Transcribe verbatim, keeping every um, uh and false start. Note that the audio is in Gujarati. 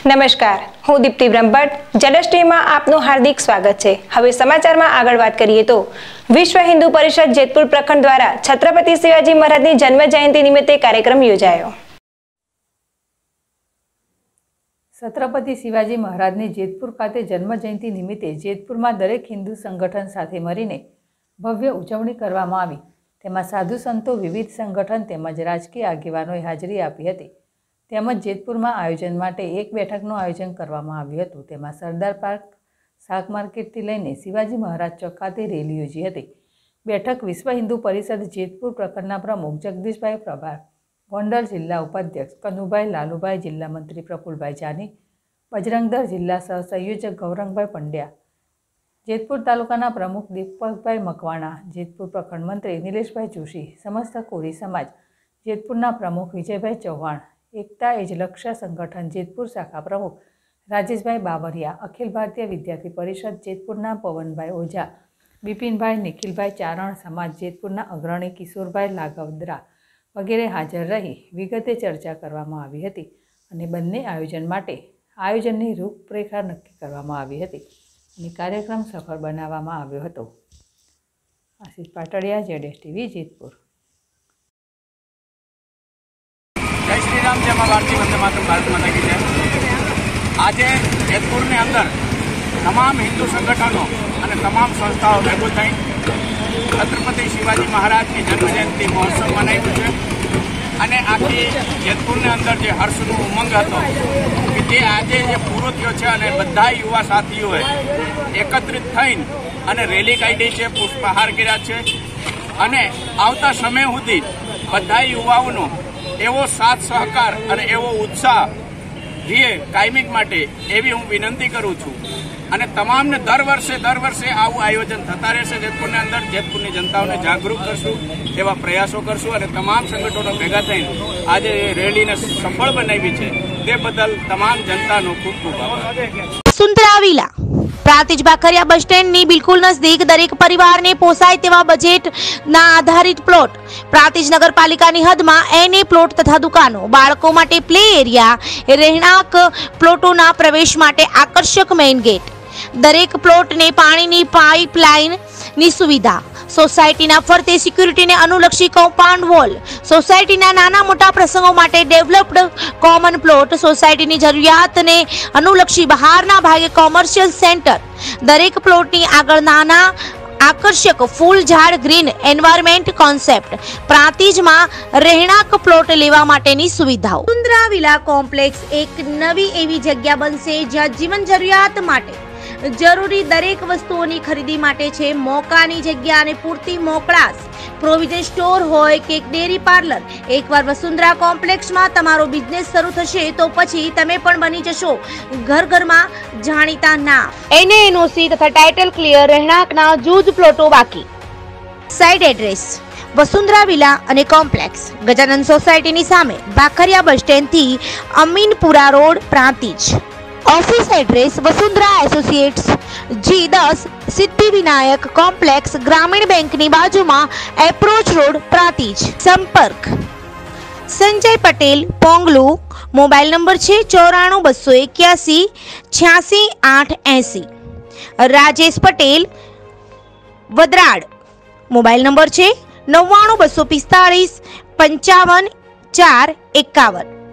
નમસ્કાર, હું દીપ્તિ બ્રહ્મભટ્ટ જડેશટીમાં આપનું હાર્દિક સ્વાગત છે। હવે સમાચારમાં આગળ વાત કરીએ તો વિશ્વ હિન્દુ પરિષદ જેતપુર પ્રખંડ દ્વારા છત્રપતિ શિવાજી મહારાજની જન્મ જયંતિ નિમિત્તે કાર્યક્રમ યોજાયો। છત્રપતિ શિવાજી મહારાજની જેતપુર ખાતે જન્મ જયંતિ નિમિત્તે જેતપુરમાં દરેક હિન્દુ સંગઠન સાથે મળીને ભવ્ય ઉજવણી કરવામાં આવી। તેમાં સાધુ સંતો, વિવિધ સંગઠન તેમજ રાજકીય આગેવાનોએ હાજરી આપી હતી। તેમજ જેતપુરમાં આયોજન માટે એક બેઠકનું આયોજન કરવામાં આવ્યું હતું। તેમાં સરદાર પાર્ક, શાક માર્કેટથી લઈને શિવાજી મહારાજ ચોક ખાતે રેલી યોજી હતી। બેઠક વિશ્વ હિન્દુ પરિષદ જેતપુર પ્રખંડના પ્રમુખ જગદીશભાઈ પ્રભાર, ગોંડલ જિલ્લા ઉપાધ્યક્ષ કનુભાઈ લાલુભાઈ, જિલ્લા મંત્રી પ્રફુલભાઈ જાની, બજરંગદળ જિલ્લા સહસંયોજક ગૌરંગભાઈ પંડ્યા, જેતપુર તાલુકાના પ્રમુખ દીપકભાઈ મકવાણા, જેતપુર પ્રખંડ મંત્રી નિલેશભાઈ જોશી, સમસ્ત કોરી સમાજ જેતપુરના પ્રમુખ વિજયભાઈ ચૌહાણ, એકતા એજ લક્ષ્ય સંગઠન જેતપુર શાખા પ્રમુખ રાજેશભાઈ બાબરિયા, અખિલ ભારતીય વિદ્યાર્થી પરિષદ જેતપુરના પવનભાઈ ઓઝા, બિપિનભાઈ, નિખિલભાઈ ચારણ સમાજ જેતપુરના અગ્રણી કિશોરભાઈ લાગવદરા વગેરે હાજર રહી વિગતે ચર્ચા કરવામાં આવી હતી અને બંને આયોજન માટે આયોજનની રૂપરેખા નક્કી કરવામાં આવી હતી અને કાર્યક્રમ સફળ બનાવવામાં આવ્યો હતો। આશીષ પાટડિયા, જેડેશ ટીવી, જેતપુર। जय श्री राम, जय मां भारती, वंदे मातरम, भारत माता की जय। आज जेतपुर ने अंदर तमाम हिंदू संगठनों और तमाम संस्थाओं भेगू थई छत्रपति शिवाजी महाराज की जन्म जयंती महोत्सव मनाव्यो छे અને આખી જેતપુરને અંદર જે હર્ષનો ઉમંગ હતો કે જે આજે જે પૂરો થયો છે અને બધા યુવા સાથીઓએ એકત્રિત થઈને અને રેલી કાઢી છે, પુષ્પહાર કર્યા છે અને આવતા સમય સુધી બધા યુવાઓનો એવો સાથ સહકાર અને એવો ઉત્સાહ રીએ કાયમિક માટે એવી હું વિનંતી કરું છું અને તમામને દર વર્ષે દર વર્ષે આવું આયોજન થતા રહેશે। જેતપુરની અંદર જેતપુરની જનતાઓને જાગૃત કરશું એવા પ્રયાસો કરશું અને તમામ સંગઠનો ભેગા થઈને આજે રેલીને સફળ બનાવી છે તે બદલ તમામ જનતાનો ખૂબ ખૂબ આભાર। વસુંધરા વિલા પ્રાંતિજ ભાખરિયા બસ સ્ટેન્ડની બિલકુલ નજદીક દરેક પરિવારને પોસાય તેવા બજેટના આધારિત પ્લોટ, પ્રાંતિજ નગરપાલિકાની હદમાં એને પ્લોટ તથા દુકાનો, બાળકો માટે પ્લે એરિયા, રહેણાંક પ્લોટોના પ્રવેશ માટે આકર્ષક મેઇન ગેટ, દરેક પ્લોટને પાણીની પાઇપલાઇનની સુવિધા, સોસાયટીના ફરતે સિક્યુરિટીને અનુલક્ષી કમ્પાઉન્ડ વોલ, સોસાયટીના નાના મોટા પ્રસંગો માટે ડેવલપ્ડ કોમન પ્લોટ, સોસાયટીની જરૂરિયાતને અનુલક્ષી બહારના ભાગે કોમર્શિયલ સેન્ટર, દરેક પ્લોટની આગળ નાના આકર્ષક ફૂલ ઝાડ, ગ્રીન એન્વાયરમેન્ટ કોન્સેપ્ટ, પ્રાંતિજમાં રહેણાંક પ્લોટ લેવા માટેની સુવિધાઓ। વસુંધરા વિલા કોમ્પ્લેક્સ એક નવી એવી જગ્યા બનશે જ્યાં જીવન જરૂરિયાત માટે જરૂરી દરેક વસ્તુઓની ખરીદી માટે છે મોકાની જગ્યા અને પૂરતી મોકળાશ। પ્રોવિઝન સ્ટોર હોય કે ડેરી પાર્લર, એકવાર વસુંધરા કોમ્પ્લેક્સમાં તમારો બિઝનેસ શરૂ થશે તો પછી તમે પણ બની જશો ઘર ઘરમાં જાણીતા નામ। એને એનઓસી તથા ટાઇટલ ક્લિયર રહેણાંકના જૂજ પ્લોટો બાકી। સાઇટ એડ્રેસ વસુંધરા વિલા અને કોમ્પ્લેક્સ, ગજાનંદ સોસાયટીની સામે, ભાખરિયા બસ સ્ટેન્ડથી Aminpura road, Prantij. Office address Vasundhara associates G दस सिद्धि विनायक कॉम्प्लेक्स, ग्रामीण बैंक ની બાજુમાં, એપ્રોચ રોડ, પ્રાંતિજ। સંપર્ક સંજય પટેલ, પોંગલુ, મોબાઈલ નંબર છે ચોરાણું બસો એક્યાસી છ્યાસી આઠ એસી। રાજેશ પટેલ, વદરાડ, મોબાઈલ નંબર છે નવ્વાણું બસો પિસ્તાળીસ પંચાવન ચાર એકાવન।